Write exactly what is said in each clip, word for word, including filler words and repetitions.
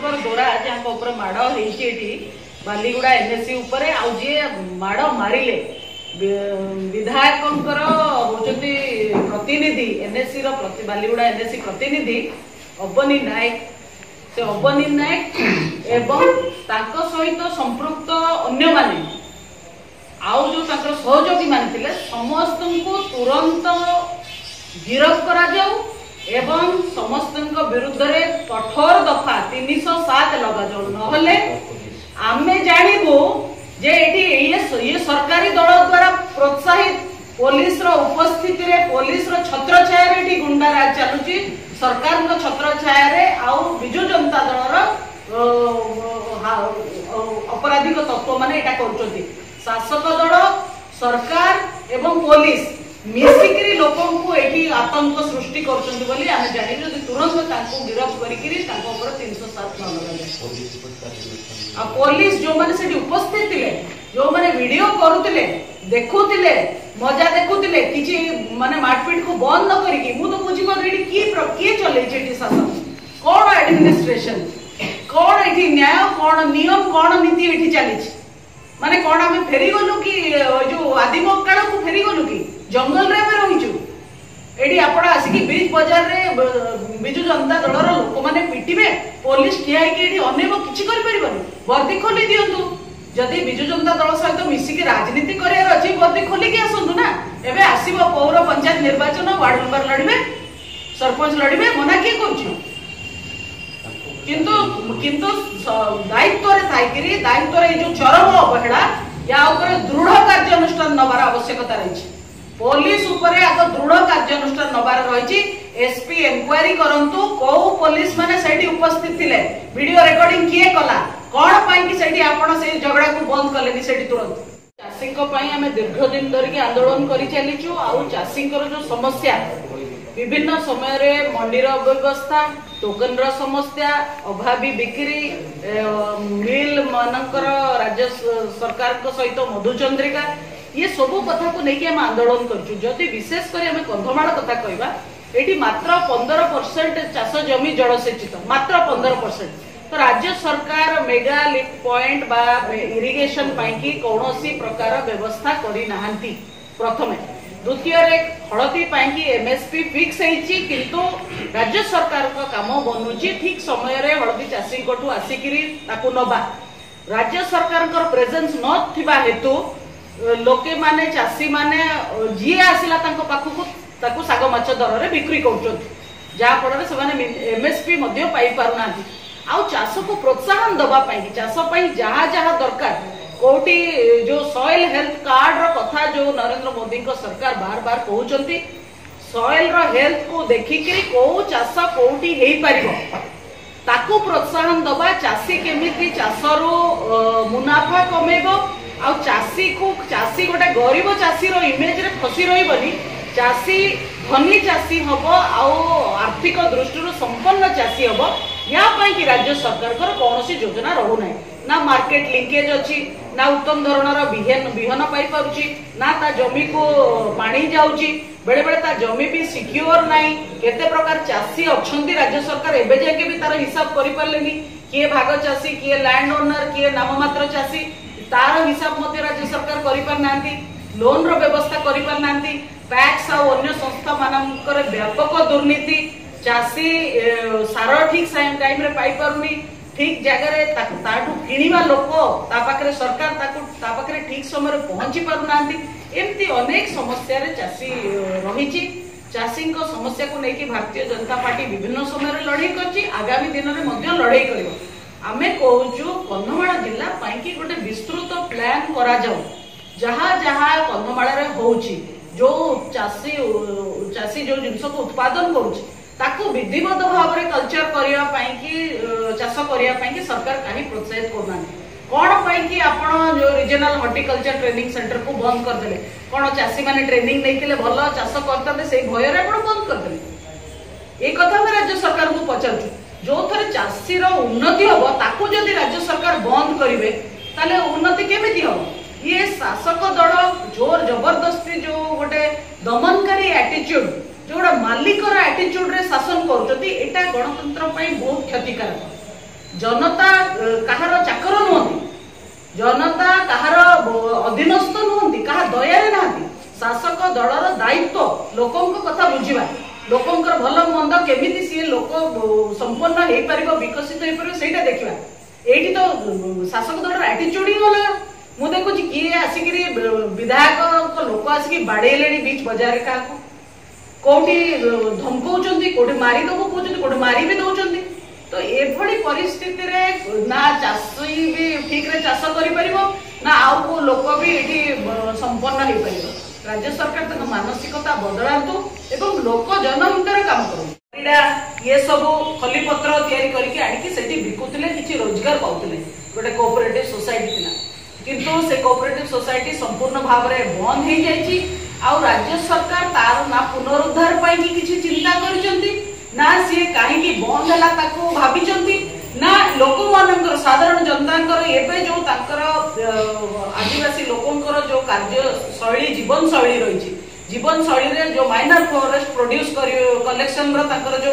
चाषींकर द्वारा जहाँ माड़ होती बालीगुड़ा एनएससी उपरे आ जी माड़ मारे विधायक होती प्रतिनिधि एनएससी बालीगुड़ा एनएससी प्रतिनिधि अबनी नायक से अबनी नायक एवं तांको सहित संपृक्त अन्य माने आउ जो सहयोगी माने समस्त को तुरंत गिरफ करा जाऊ एवं समस्त विरुद्ध में कठोर दफा तीन सौ सात लगा जाऊ नहले आमे जानबू जे ये ये सरकारी दल द्वारा प्रोत्साहित पुलिस रो उपस्थिति रे पुलिस रो छत्र छाया रे गुंडा राज चलुची सरकार रो छत्र छाया रे आउ बिजु जनता दल अपराधिक तत्व माने एटा करछथि शासक दल सरकार एवं पुलिस मिसिकरी लोकों को एठी आतंक सृष्टि करछथि बोली आमे जानि जदि तुरंत तांको गिरफ्त करिकिरी तांको ऊपर तीन सौ सात न लगा आ पुलिस जो माने सेठी उपस्थित थिले जो माने वीडियो करूतिले देखुतिले मजा देखुतिले किछि माने मारपीट को बंद न करिकि मु तो बुझी पर एठी की के चले जेठी शासन कोन एडमिनिस्ट्रेशन कोन एठी न्याय कोन नियम कोन नीति एठी चली माने कोन आमे फेरी गलु कि जो आदिम काल को फेरी गलु कि जंगल रे में रहिचु एडी आपण आसिकी बीच बाजार रे बिजु जनता दलर लोक माने पिटिबे पुलिस ठियाई के एडी अनेक किछि करि परिबनी वर्दी खोली दियंतु जदि बिजु जनता दल सहित मिसिकी राजनीति करियार अछि वर्दी खोली के आसंतु ना एबे आसीबो पौर पंचायत निर्वाचन वार्ड मेंबर लड़िबे सरपंच लड़िबे मना के करछु किंतु किंतु दायित्व रे थाइकरी दायित्व रे जो चरम अवहेला या ऊपर दृढ़ कार्यानुष्ठान नबार आवश्यकता रही पुलिस उपरे आग दृढ़ कार्यानुष्ठान नबार रही एसपी इंक्वायरी करंतु को पुलिस माने सेठी उपस्थित थिले वीडियो रिकॉर्डिंग किए कला कोन पाई कि सेठी आपण से झगड़ा को बंद करलेनी सेठी तुरंत चाषी को पाई हमें दीर्घ दिन धरिक आंदोलन करि चलीछु आ चाषी जो समस्या विभिन्न समय रे मंडीर व्यवस्था टोकन रो समस्या अभावी बिक्री मिल मानकर राज्य सरकार को सहित मधुचंद्रिका ये सबू कथा को लेकिन हम आंदोलन करछु जदि विशेष कर हमें कंधमाल कथा कहबा एठी मात्र पंद्रह परसेंट चाष जमी जलसेचित मात्र पंद्रह परसेंट तो राज्य सरकार मेगा लिफ्ट पॉइंट बा इरिगेशन पाई कौनसी प्रकार व्यवस्था करी नाहंती प्रथमे द्वितीय रे हळदी पाई एमएसपी फिक्स हेची किंतु राज्य सरकार का काम बनुची ठीक समय रे हळदी चाषी कोठू आसिकिरी ताकू नबा राज्य सरकार कर प्रेजेंस न थिबा हेतु लोके माने चाषी माने जी आसिला तांको पाखु ताकू साग माछ दर रे बिक्री करछोत जा फଳରେ ସେମାନେ एमएसपी मध्ये पाई पारुनांती आउ चाष को प्रोत्साहन दबा पाई चाष पाई जहा जहा दरकार कोटी जो सॉइल हेल्थ कार्ड रो कथा जो नरेंद्र मोदी को सरकार बार बार कहउचंती सॉइल रो हेल्थ को देखि के को चाष कोटी हेई परिबो ताकू प्रोत्साहन दबा चाषी केमिति चाष रो मुनाफा कमेबो आ चाषी को चाषी गोटे गरीब चाषी रो इमेज रे फसी रहिबनी चाषी धनी चाषी हबो आ आर्थिक दृष्टि संपन्न चाषी हबो या पाई कि राज्य सरकार कर कौनसी योजना रहू ना ना मार्केट लिंकेज अच्छी ना उत्तम धरणर बिहन बिहन पाई पारुची ना ता जमी को पानी जाउची बेले बेले ता जमी भी सिक्योर नाही केते प्रकार चाषी अछंती राज्य सरकार एबे जाके भी तार हिसाब करि परलेनी किए भाग चाषी किए लैंड ओनर किए नाममात्र चाषी तार हिसाब मध्य राज्य सरकार करि पर नांती लोन रो व्यवस्था करि पर नांती टैक्स आ अन्य संस्था मानकर व्यापक दुर्नीति चाषी सार ठीक टाइम रे पाई पारुनी ठीक जगह रे ताठू किणीवा लोक ता पाखरे सरकार ताकू ता पाखरे ठीक समय रे पहुंची पारु नांती एमती अनेक समस्या रे चाषी रहिची चाषी को समस्या को लेकिन भारतीय जनता पार्टी विभिन्न समय रे लड़ाई करची आगामी दिन रे मध्य लड़ाई करिवो आमे कहूचु कंधमाल जिला पाई कि गोटे विस्तृत प्लान करा जाऊ जहा जहा कंधमाल रे होउची जो चाषी चाषी जो जिंस को उत्पादन करूची ताकू विधिवत भाव में कल्चर करिया पाई कि चाष करिया पाई कि सरकार काहे प्रोत्साहित करना कौन पाई कि आपण जो रीजनल हॉर्टिकल्चर ट्रेनिंग सेंटर को बंद कर देले कौन चाषी माने ट्रेनिंग नैतिले भल चाष करते से भय रे आपण बंद कर देले ए कथा में राज्य सरकार को पचारछु जो थरे चाषी रो उन्नति हबो ताकू जदि राज्य सरकार बंद करिवे ताले उन्नति केमिति हबो ये शासक दल जोर जबरदस्ती जो गोटे दमनकारी एटीट्यूड जो मालिकर एटीट्यूड रे शासन करछथि एटा गणतंत्र पई बहुत क्षतिकारक जनता कहार चाकर नुहति, जनता कहार अधीनस्थ नुहति, कहा दया ना। शासक दलर दायित्व लोकों कथा बुझा, लोकों भल मंद केमिति सी लोक संपन्न हो पार विकसित हो पार से देखा। ये तो शासक दलर एटीट्यूड ही गला। मु देखुची किए आसिक विधायक लोक आसिक बाड़ेले बीच बजार क्या कौटी धमकाउछन्ती, कौटी मारिदेबू कहते, कौटी मारी भी दौरान। तो एभली परिस्थिति रे ना चाषी भी ठीक रे चाष कर ना आउ को लोक भी ये संपन्न हो पार। राज्य सरकार तक मानसिकता बदलातु एवं लोक जनहितर काम करूँ। ये सब खलीपत्र तैयारी करके आनिकी सेठी बिकुथिले, किछि रोजगार पाउथिले। गोटे कोऑपरेटिव सोसाइटी थिला, किंतु से कोऑपरेटिव सोसाइटी संपूर्ण भाव में बंद हो जाइछि। आउ राज्य सरकार तार ना पुनरुद्धार पाई कि किछि चिंता करिसंती, ना सी कहीं बंद है ताको भाविचंती, ना लोक मानकर साधारण जनता एवं जो ताकर आदिवासी लोकंकर जो कार्य शैली जीवन शैली रही, जीवन शैली रे जो माइनर फॉरेस्ट प्रोड्यूस कलेक्शन जो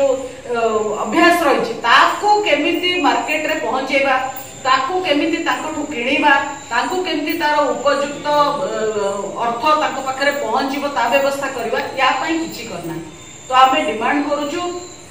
अभ्यास रही, ताको केमिति मार्केट रे पहुंचेबा, ताको केमिति ताकठू किणीबा, ताको केमिति तार उपयुक्त अर्थ ताको पाखरे पहुंचीबो ता व्यवस्था करबा, या पई किछि करना। तो आमे डिमांड करूछु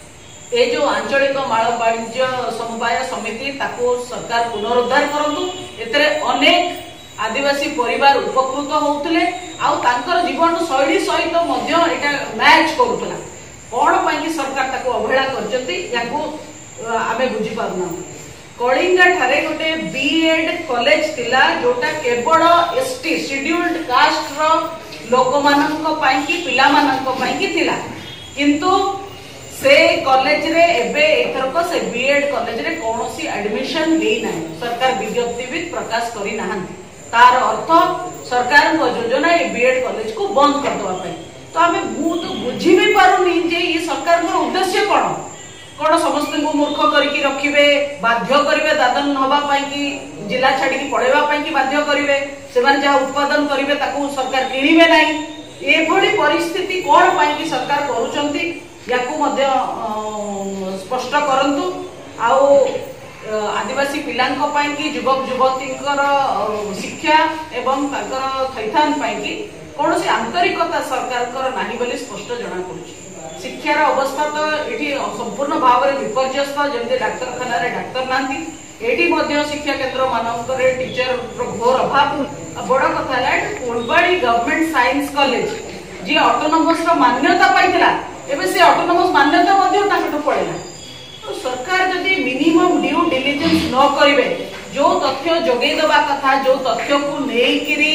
ए जो आंचलिक माल वाणिज्य समवाय समिति ताको सरकार पुनरुद्धार करंतु। एतरे अनेक आदिवासी परिवार उपकृत होउतले, आउ तांकर जीवन शैली सहित मध्य एटा मैच करूतला। कोन पई कि सरकार ताको अवहेला करजंती याको आमे बुझी पारुना। कलिंगा ठारे गोटे बीएड कॉलेज थिला, जोटा केवल एसटी शेड्यूल्ड कास्ट रो लोक मानक पई कि पिला मानक पई कि थिला, किंतु से कॉलेज रे एबे एथरक से बीएड कॉलेज रे कोनोसी एडमिशन देई नै, सरकार विज्ञप्ति भी प्रकाश करी नाहंती। तार अर्थ सरकार को योजना ए बीएड कॉलेज को बंद कर दवा पई। तो हमें बहुत बुझी भी पारुनी जे ये सरकार को उद्देश्य कोन कोन समस्त को मूर्ख करके रखिबे, बाध्य करिवे दादन हवा पई कि जिला छाडी की पढेबा पई कि बाध्य करिवे, से माने जा उत्पादन करिवे ताको सरकार किनिबे नै। एभली परिस्थिति कोन पई कि सरकार करूचंती याकू मध्य स्पष्ट करंतु। आउ आदिवासी पिलांको पई कि युवक युवतींकर शिक्षा एवं ताकर थैथान पई कि कोनोसी आंतरिकता सरकार कर नाही बोली स्पष्ट जणा पड़ुछि। शिक्षार अवस्था तो एठी संपूर्ण भाव में विपर्यस्त, जमते डाक्तरखाना रे डाक्तर नांती, एठी मध्य शिक्षा केंद्र मानक रे टीचर घोर अभाव। बड़ कथा है फुलबाड़ी गवर्नमेंट साइंस कॉलेज जी ऑटोनोमस रो मान्यता पाइथिला, एबे से ऑटोनोमस मान्यता मध्य ताकटो पड़ेला। तो सरकार जदि मिनिमम ड्यू डिलिजेंस न करिवे, जो तथ्य जोगै दबा कथा, जो तथ्य को नेइकिरी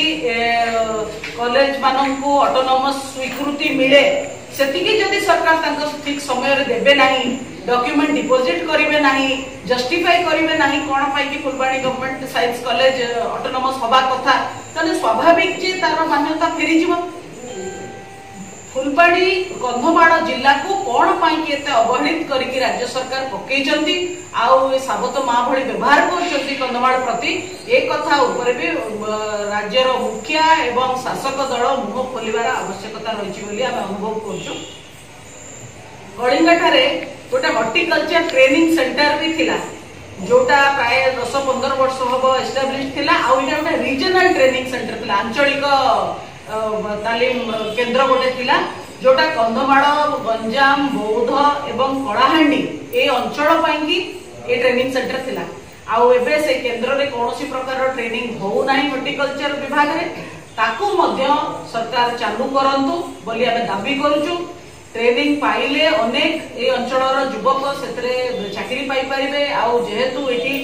कॉलेज माननकु ऑटोनोमस स्वीकृति मिले, सेतिकी जदि सरकार तांको ठीक समय रे देबे नाही, डॉक्यूमेंट डिपोजिट करिवे नाही, जस्टिफाई करिवे नाही कोन पई कि Phulbani government science college autonomous होबा कथा, तने स्वाभाविक जे तार मान्यता फेरी जिवो। फुलबाड़ी कंधमाल जिला को कौन पाई कि एते अवहेलित करके राज्य सरकार पकेइचंती, आउ ए साबत मां भली व्यवहार करचंती कंधमाल प्रति, ए कथा ऊपर भी राज्यर मुखिया एवं शासक दल मुह खोलिबार आवश्यकता रहिछि बोली हम अनुभव करछु। कलिंगा ठारे गोटे हॉर्टिकल्चर ट्रेनिंग सेंटर भी थिला, जोटा प्राय दस पंद्रह वर्ष हबो एस्टाब्लिश थिला। आउ इटा गोटे रीजनल ट्रेनिंग सेंटर थिला, आंचलिक तालीम केंद्र गोटे थिला, जोटा कंधमाल, गंजाम, बौद्ध एवं कलाहांडी ए अंचल पई कि ए ट्रेनिंग सेंटर थिला। आउ एबे से केंद्र रे कोनोसी प्रकार ट्रेनिंग हो नाही हॉर्टिकल्चर विभाग रे, ताकू मध्य सरकार चालू करंतु बोली आमे दाबी करूछु। ट्रेनिंग पाइले अनेक ए अंचलर युवक सेतरे चाकरी पाई परिबे। आउ जेहेतु एठी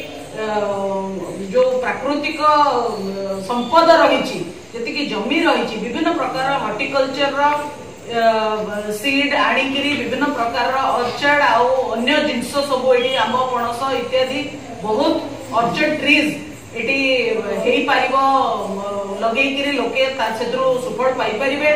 जो प्राकृतिक संपद रही, जी जमी रही, विभिन्न प्रकार हॉर्टिकल्चर सीड आनिकी विभिन्न प्रकार अर्चर्ड आउ अन्य जिनस सब ये आंब पणस इत्यादि बहुत अर्चर्ड ट्रीज ये लगे लोके सुफल पाइपर,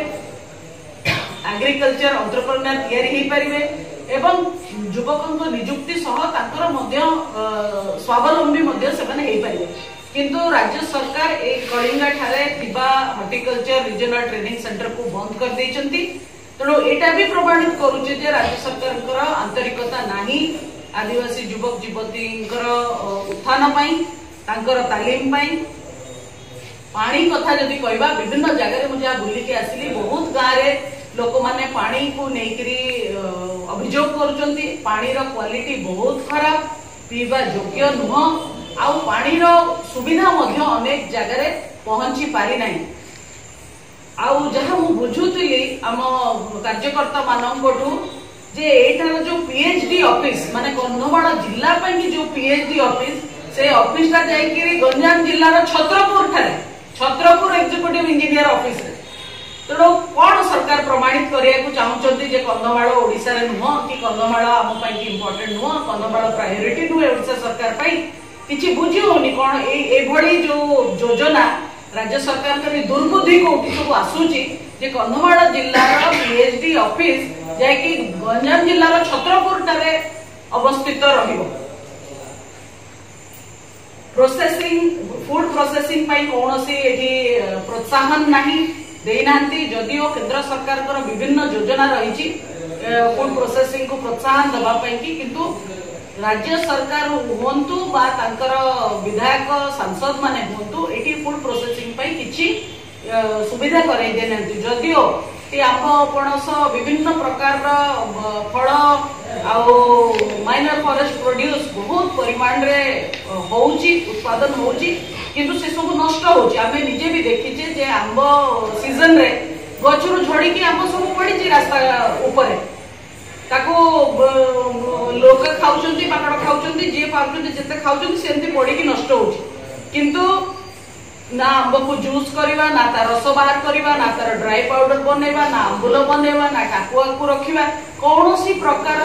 एग्रीकल्चर एंटरप्रेन्योर तैयारी हो पारे एवं युवक निजुक्ति सह स्वावलंबी पारे। किंतु राज्य सरकार ए कलिंगा ठारे थिबा हॉर्टिकल्चर रीजनल ट्रेनिंग सेंटर को बंद कर देइचंती। तेणु एटा भी प्रमाणित करूचे जे राज्य सरकार आंतरिकता नाही आदिवासी युवक युवती उत्थान तालीम पानी कथा जदि कहवा विभिन्न जगह मुझे बुलिकी आसली बहुत गाँव लोक मैंने पानी को लेकरी अभियोग करुचंती पानी रो क्वालिटी बहुत खराब पीवा योग्य नुह आ पानी रो सुविधा मध्य अनेक जगह पहुंची पारी नहीं आउ जहाँ मु बुझुली आम कार्यकर्ता मानू जे एठार जो पीएचडी ऑफिस माने कंधमाल जिला की जो पीएचडी ऑफिस से ऑफिस टा जाइकरी गंजाम जिल्लार छत्रपुर ठारे छत्रपुर एग्जीक्यूटिव इंजीनियर ऑफिस तेणु कौन सरकार प्रमाणित करने चाहते जे कंधमाल ओडिशा रे नुह कि कंधमाल आम इम्पोर्टेंट नुह कंधमाल प्रायोरिटी नुहे ओडिशा सरकार किसी बुझी होनी कौन एभली जो योजना राज्य सरकार कर दुर्बुद्धि कोठी सब आसूची जे कंधमाल जिल्लार पीएचडी ऑफिस जाकि गंजाम जिल्लार छत्रपुर ठारे अवस्थित रहिबो प्रोसेसिंग फूड प्रोसेसिंग पाई कौनसी एठी प्रोत्साहन नहीं देनांती जदिओ केंद्र सरकार कर विभिन्न योजना रही फूड प्रोसेसिंग को प्रोत्साहन दबा पाई कि किंतु राज्य सरकार हुंतु बा तांकर विधायक सांसद माने हुंतु एठी फूड प्रोसेसिंग पाई किछि सुविधा करे देनांती जदिओ ती आंब पणस विभिन्न प्रकार फल आउ माइनर फॉरेस्ट प्रोड्यूस बहुत परिमाण रे होउची उत्पादन होउची किंतु से सब नष्ट होउची आमे निजे भी देखिचे जे आंब सीजन रे गछरु झड़ी की आंब सब पड़ी रास्ता ऊपर ताको लोक खाउचंती पाकड़ खाउचंती जे पाउचंती जते खाउचंती सेंती पड़ी की नष्ट होउची किंतु ना आंब को जूस करवा ना तार रस बाहर करवा ना तार ड्राई पाउडर बनैबा ना आंबुल बनैबा ना टाकुआ को रखिबा कौनसी प्रकार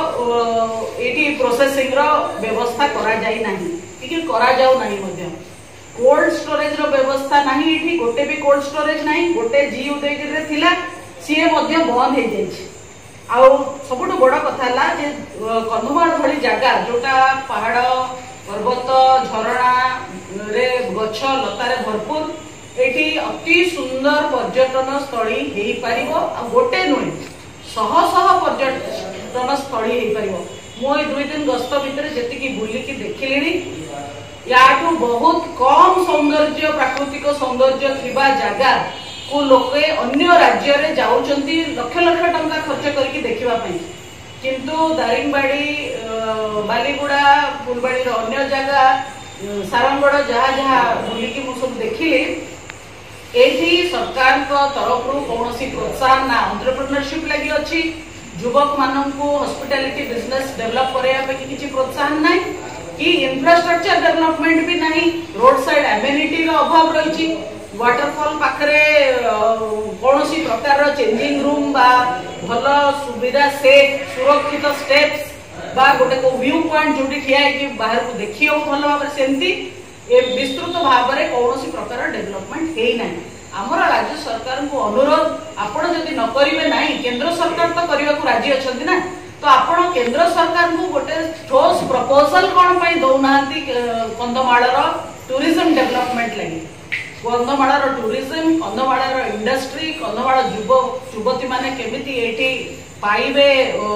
एटी प्रोसेसिंग रो व्यवस्था करा जाई नाही कि करा जाऊ नाही मध्य कोल्ड स्टोरेज रो व्यवस्था नाही एठी गोटे भी कोल्ड स्टोरेज नाही गोटे जी उदयगिरी रे थिला सीए मध्य बंद हे जाई आउ सबुठ बड़ कथा ला जे कंधमाल भली जगह जोटा पहाड़ पर्वत झरणा रे गछ लतारे भरपूर एठी अति सुंदर पर्यटन स्थली हेई पारिबो आ गोटे नुहे शह शह पर्यटन स्थली हेई पारिबो मो दुई दिन गस्त भितर जेति की बुलिकी देखिलिनी याठू बहुत कम सौंदर्य प्राकृतिक सौंदर्य थिबा जगह को लोके अन्य राज्य रे जाउचंती लक्ष लक्ष टंका खर्च करके देखिबा पई किंतु दारिंगबाड़ी बालीगुड़ा फुलबाड़ी अन्य जगह सारंगगढ़ जहाँ जहाँ बुलिकी मु सब देखिली एठी सरकार को तरफ रु कौनसी प्रोत्साहन ना एंटरप्रेन्योरशिप लगी अछि युवक माननकु हॉस्पिटैलिटी बिजनेस डेवलप करया पे किछि प्रोत्साहन नाही कि इंफ्रास्ट्रक्चर डेवलपमेंट भी नाही रोड साइड एमिनिटी रो अभाव रहिछि वाटरफॉल पाखरे कौनसी प्रकार चेंजिंग रूम बा भल सुविधा सेफ सुरक्षित स्टेप्स बा गोटे को व्यू पॉइंट जोटी ठिया कि बाहर को देखियो भल भाव सेमती ए विस्तृत भाव में कौनसी प्रकार डेवलपमेंट हेई नाही हमर राज्य सरकार को अनुरोध आपण जदि न करिवे नाही केंद्र सरकार तो करबा को राजी अछंती ना तो आपण केंद्र सरकार को गोटे ठोस प्रपोजल कोन पई दउनांती कंधमाल रो टूरिज्म डेवलपमेंट लागि कंधमाल टूरिज्म कंधमाल इंडस्ट्री कंधमाल युव युवती माने केमिति एठी पाइबे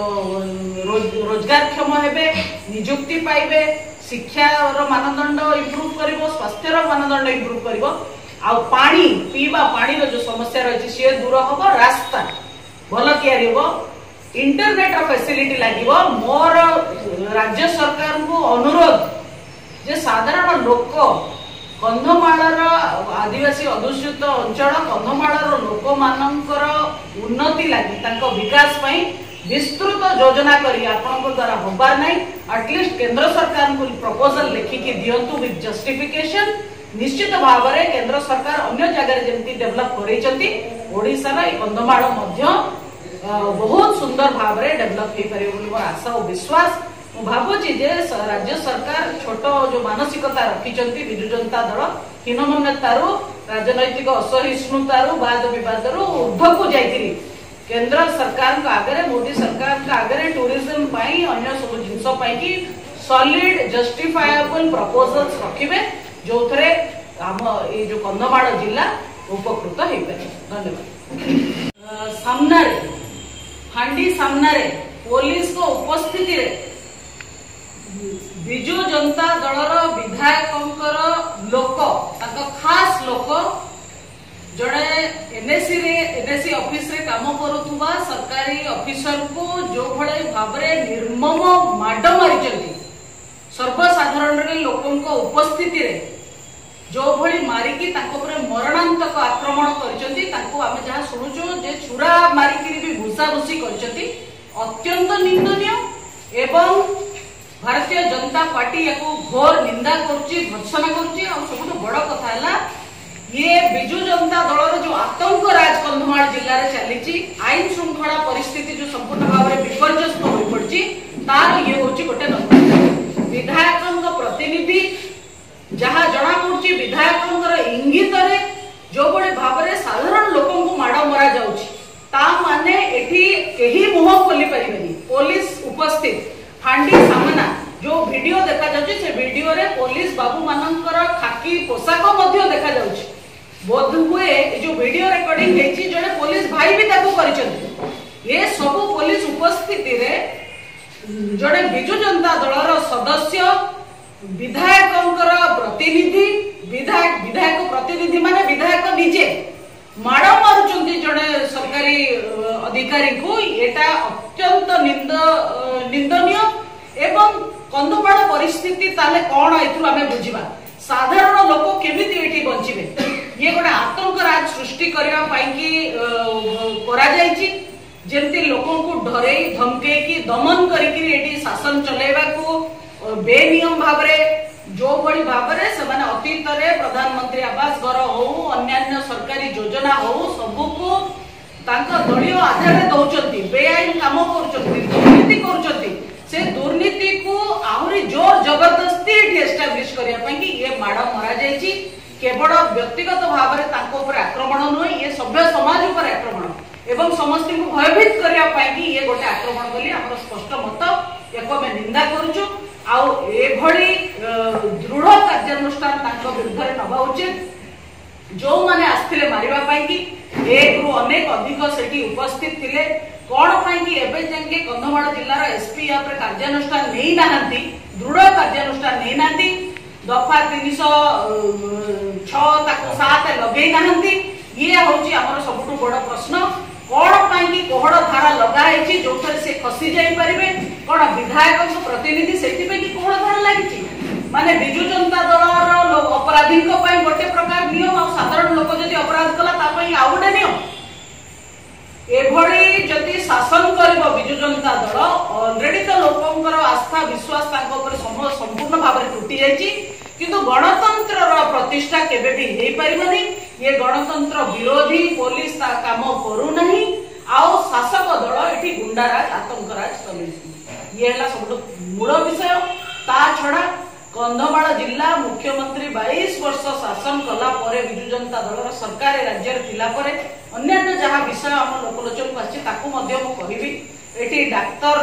रोजगार क्षम हेबे नियुक्ति पाइबे शिक्षा मानदंड इम्प्रूव करिवो स्वास्थ्य मानदंड इम्प्रूव करिवो आ पानी पीवा पानी रो जो समस्या रही सी दूर हम रास्ता भल तैयारी हम इंटरनेट फैसिलिटी लगे मोर राज्य सरकार को अनुरोध जे साधारण लोक कंधमाल आदिवासी अधुषित अंचल कंधमाल लोक मानकर उन्नति लगी विकास पई विस्तृत योजना करी आपन द्वारा होबार नहीं एटलिस्ट केंद्र सरकार को प्रपोजल लिखिकी दियंतु विथ जस्टिफिकेशन निश्चित भाव में केंद्र सरकार अन्य जगह जमी डेवलप करैछंती ओडिसा रे कंधमाल मध्य बहुत सुंदर भाव में डेवलप हो पारे बोली मोर आशा और विश्वास मु भाबुची जे राज्य सरकार छोट जो मानसिकता रखिछंती बिजु जनता दल हीनमन्यतारू राजनैतिक असहिष्णुतारू वाद विवादरू ऊर्ध्व को जाइतिरी केंद्र सरकार का आगे मोदी सरकार का आगे टूरिज्म पाई अन्य सब जिनस पाई कि सॉलिड जस्टिफाएबल प्रपोजल्स रखिबे जो थरे हम ए जो कंधमाल जिला उपकृत हो पारे। धन्यवाद। सामना रे हांडी सामना रे पुलिस को उपस्थिति रे विजु जनता दलर विधायकंकर लोक ताको खास लोक जड़े एनएससी रे एनएससी ऑफिस रे काम करुवा सरकारी ऑफिसर को जो भले भाव निर्मम माड मारी सर्वसाधारण लोकों उपस्थिति रे जो भली मारिकी मरणांतक आक्रमण करचंती आमे जहाँ शुणुचु जे छुरा मारिकी भी भूसा भूसी करचंती अत्यंत निंदनीय एवं भारतीय जनता पार्टी या घोर निंदा करुच्ची भर्सना करुच्ची और सब बड़ कथा है ये विजु जनता दलर जो आतंक राज कंधमाल जिले में चली आईन श्रृंखला परिस्थिति जो संपूर्ण भाव में विपर्यस्त हो पड़ी तार ये हूँ गोटे नंबर विधायक प्रतिनिधि जहाँ जना पड़ी विधायक इंगित जो बड़े भाव में साधारण लोक माड़ मरा जाने एठी मुह खोली पारे पुलिस उपस्थित फांडी सामना जो वीडियो देखा जाउछि से वीडियो रे पुलिस बाबू मानकर खाकी पोशाक मध्य देखा जाउछि बोध हुए जो वीडियो रिकॉर्डिंग हेछि जने पुलिस भाई भी ताको करिसथि ये सब पुलिस उपस्थिति रे जने विजु जनता दलर सदस्य विधायकंकर प्रतिनिधि विधायक विधायक प्रतिनिधि माने विधायक निजे माड़ मारुचंती जने सरकारी अधिकारी को एटा अत्यंत निंद निंदनीय एवं कंधमाल परिस्थिति ताले कौन एथु आमे बुझिबा साधारण लोक केमिति एठी बंचिबे ये गोटे आतंक राज सृष्टि करबा पई कि करा जायछि जेंति लोकों को डरे धमके कि दमन करिकि एठी शासन चलेबा को बेनियम भाबरे जो बड़ी भाबरे समान अतीत रे प्रधानमंत्री आवास घर हो अन्य सरकारी योजना हो सबको तांका दलीय आधार दौचंती बेआईन काम करूचंती दुर्नीति करूचंती से दुर्नीति को आहुरी जोर जबरदस्ती एस्टाब्लिश करिया पई कि ये माड़ मरा जायछि केवल व्यक्तिगत भाव में तांको ऊपर आक्रमण नुहे ये सभ्य समाज ऊपर आक्रमण एवं समस्त को भयभीत करिया पई कि ये गोटे आक्रमण बोली हमर स्पष्ट मत एक में निंदा करूछु आउ एभली दृढ़ कार्यानुष्ठान तांको विरुद्ध रे नबा उचित जो माने आस्थिले मारिबा पई कि एक रु अनेक अधिक सेठी उपस्थित थिले कोन पई कि एबे जेंके कंधमाल जिल्लार एसपी या पर कार्यानुष्ठान नै नाहंती दृढ़ कार्यानुष्ठान नै नाहंती दफा तीन सौ छह सात लगे नाहंती ये होची हमर सबटु बड़ प्रश्न कोन पई कि कोहड़ धारा लगा हेची जो थरे से खसी जाई परिबे कोन विधायक प्रतिनिधि सेठी पे कि कोहड़ धारा लागिची माने विजु जनता दलर अपराधी को पई गोटे प्रकार नियम और साधारण लोक जदि अपराध कला ता पई आ गोटे नियम एभली जदि शासन करबो विजु जनता दल ऑलरेडी तो लोकंकर आस्था विश्वास तांको ऊपर संपूर्ण भाव में टूटी जायछि किंतु गणतंत्र प्रतिष्ठा केबे भी हेई परिबनी ये गणतंत्र विरोधी पुलिस ता काम करू नहीं आउ शासक दल एठी गुंडाराज आतंकराज चलैछि ये हला सब मूल विषय ता छडा कंधमाल जिला मुख्यमंत्री बाईस वर्ष शासन कला परे विजु जनता दलर सरकार राज्य थिला परे अन्य जहाँ विषय आम लोकलोचन को आछि ताकू मध्य मु कहिबी एठी डाक्तर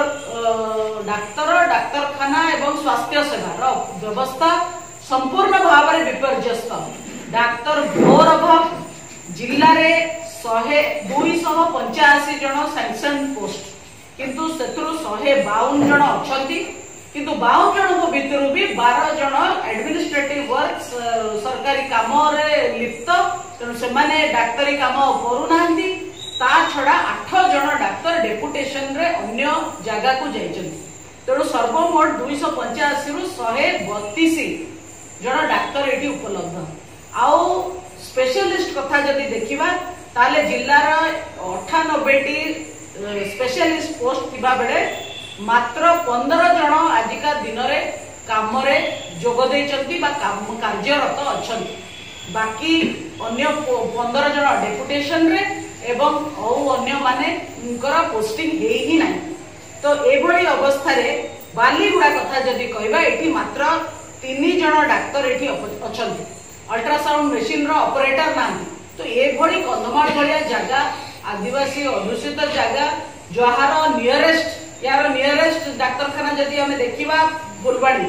डाक्तर डाक्तरखाना एवं स्वास्थ्य सेवा व्यवस्था संपूर्ण भाव में विपर्यस्त डाक्तर घोर अभाव जिले में शहे दुई सौ पंचाशी जन सैंक्शन पोस्ट किंतु सेथुरु शहे बावन जन अछंती किंतु बावन जन को भितर भी बारह जन एडमिनिस्ट्रेटिव वर्क सरकारी काम रे लिप्त तेणु से माने डाक्तरी काम करू नाहंती ता छड़ा आठ जन डाक्तर डेपुटेशन रे अन्य जगह को जाइछंती तेणु सर्वमोट दुई सौ पंचाशी रु शहे बत्तीस जन डाक्तर एटी उपलब्ध आउ स्पेशलिस्ट कथा जदि देखिबा ताले जिल्लार अठानबे टी स्पेशलिस्ट पोस्ट थिबा बेले मात्र पंद्रह जन आजिका दिन रे काम रे जोग दैचंती बा काम कार्यरत अछंती बाकी अन्य पंद्रह जन डेपुटेशन रे एवं औ अन्य माने उनकर पोस्टिंग हेई ही नाही तो एभली अवस्था रे बालीगुड़ा कथा जदि कहबा एठी मात्र तीन जन डाक्तर एठी अछंती अल्ट्रासाउंड मशीन रो ऑपरेटर नाही तो एभली कंधमाल भलिया जगह आदिवासी अधुषित जगह जहार नियरेस्ट यार नियरेस्ट डाक्तरखाना जदि हमें देखिबा फुलबाड़ी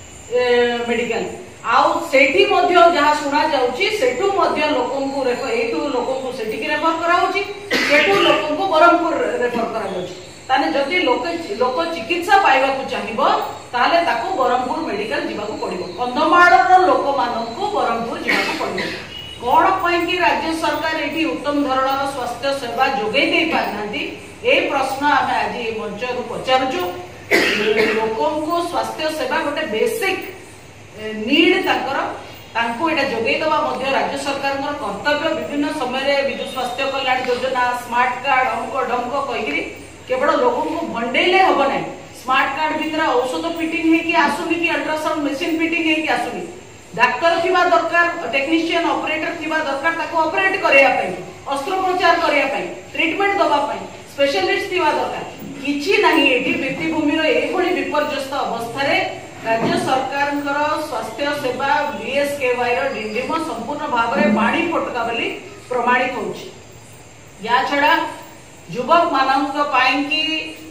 मेडिकल आउ सेठी मध्य जहाँ सुना जाउची सेठू मध्य लोकों को रेफर एठू लोकों को सेठी की रेफर करा होची सेठू लोकों को बरहमपुर रेफर करा जाउची ताने जदि लोक लोक चिकित्सा पाइबा चाहिए ताले ताको बरहमपुर मेडिकल जीवाकू पड़िबो कंधमाळर लोक मानकू बरहमपुर जीवाकू पड़िबो कौन कि राज्य सरकार ये उत्तम धरणर स्वास्थ्य सेवा जोगे दे पारनांती ए प्रश्न आम आज मंच रु पचारुचु लोक स्वास्थ्य सेवा गोटे बेसिक नीड तांकर तांको एटा जोगे दवा मध्य राज्य सरकार कर्तव्य विभिन्न समय विजु स्वास्थ्य कल्याण योजना स्मार्ट कार्ड अंक ढंक कहीकि केवल लोक को भंडेले हम ना स्मार्ट कार्ड भितर औषध फिटिंग है आसुनी कि अल्ट्रासाउंड मशीन फिटिंग है आसुनी डाक्तर थिबा दरकार टेक्नीशियन ऑपरेटर थिबा दरकार ताको ऑपरेट करिया पई अस्त्रोपचार करिया पई ट्रीटमेंट दबा पई स्पेशलिस्ट थिबा दरकार किछि नाही एठी भित्तिभूमि रो एभली विपर्यस्त अवस्था रे राज्य सरकार स्वास्थ्य सेवा बीएसकेवाई रो डिंडिम संपूर्ण भाव में पानी फटका बोली प्रमाणित होउछि या छड़ा युवक मानक पाई कि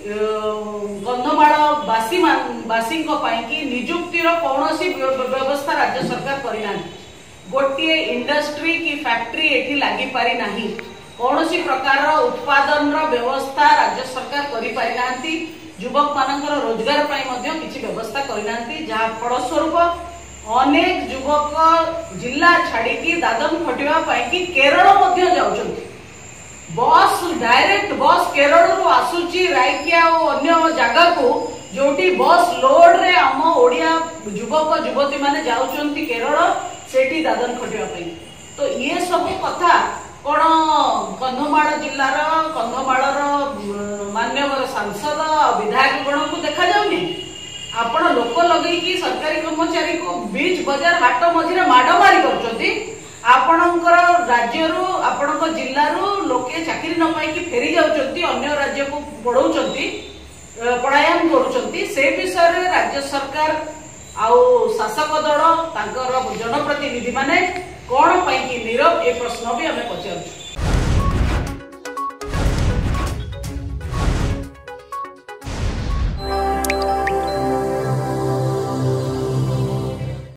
कंधमाळ बासी बासी की निजुक्तिर कौन व्यवस्था राज्य सरकार करना गोटे इंडस्ट्री की फैक्ट्री एठी लगी पारि नाही कौन प्रकार उत्पादन व्यवस्था राज्य सरकार करि पारि नांती युवक मानकर रोजगार पाई मध्य किछि व्यवस्था करना जहाँ फलस्वरूप अनेक युवक जिला छाड़ी की दादन खटिबा पाई कि केरल मध्य जाउछन्ति बस डायरेक्ट बस केरल रु आसुची रायकिया और अन्य जगह को जोटी बस लोड रे आम ओडिया युवक युवती माने जाउछन्ति केरल सेठी दादन खटिबा पाई तो ये सब कथा कौन कंधमाळ जिलार कंधमाळर मान्यवर सांसद विधायक गण को देखा जाउनी आपण लोक लगे कि सरकारी कर्मचारी को बीच बाजार हाट मझिरे माड़ मारी करछन्ति आपणकर राज्यरू आपणक जिल्लारू लोके चाकरी न पाई फेरी जाउछन्ति अन्य राज्य को पढ़ौछन्ति पढ़ायान करूछन्ति से विषय रे राज्य सरकार आउ शासक दल तांकर जनप्रतिनिधि माने कोन पाई कि नीरव ए प्रश्न भी हमें पचारुछु।